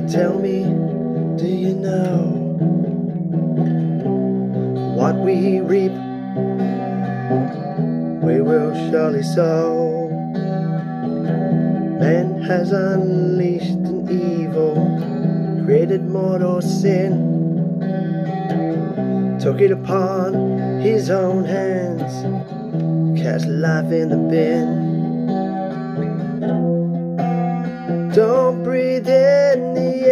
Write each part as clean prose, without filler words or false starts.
tell me, do you know what we reap, we will surely sow? Man has unleashed an evil, created mortal sin, took it upon his own hands, cast life in the bin. Don't breathe in the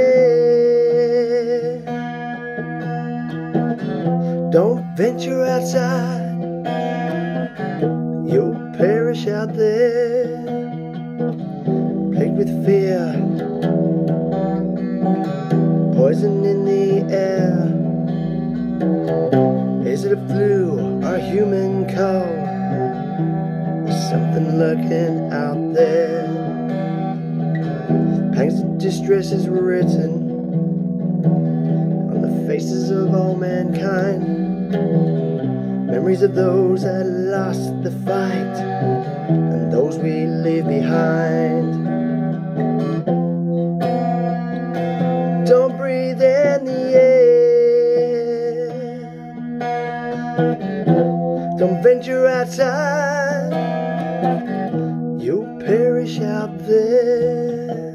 air, don't venture outside, you'll perish out there, plagued with fear, poison in the air. Is it a flu or a human cold? There's something lurking out there. Pangs of distress is written on the faces of all mankind. Memories of those that lost the fight and those we leave behind. Don't breathe in the air, don't venture outside, you'll perish out there.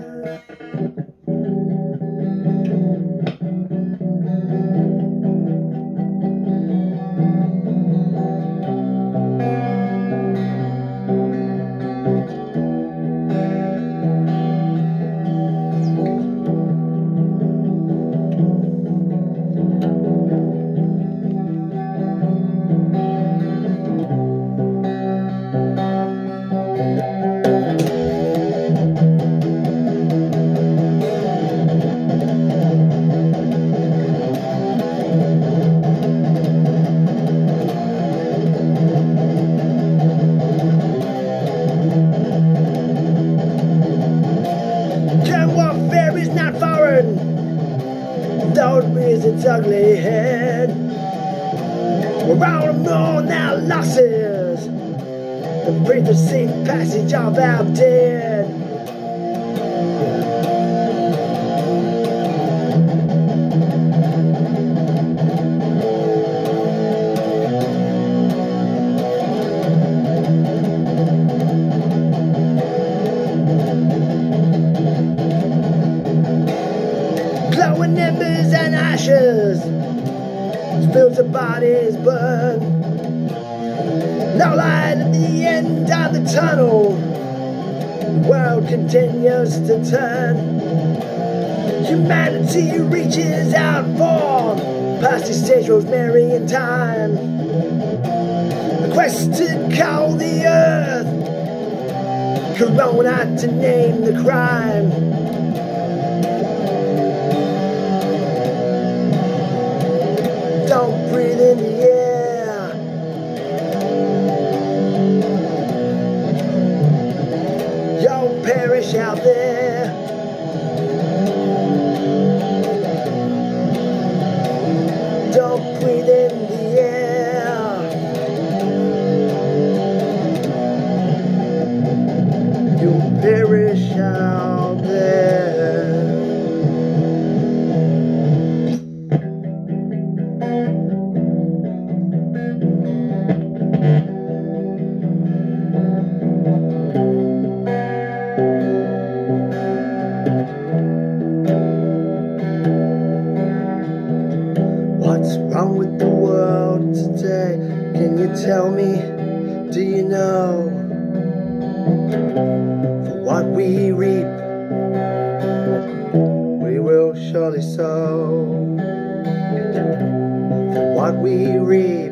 Though it rears its ugly head, we're all mourn our losses and breathe the safe passage of our dead. Glowing embers and ashes, fields of bodies burn. No light at the end of the tunnel, the world continues to turn. Humanity reaches out for past these stage rosemary in time. A quest to call the earth, Corona to name the crime. Don't breathe in the air, you'll perish out there. Don't breathe in the air, you'll perish out there. What's wrong with the world today? Can you tell me? Do you know? For what we reap, we will surely sow. For what we reap,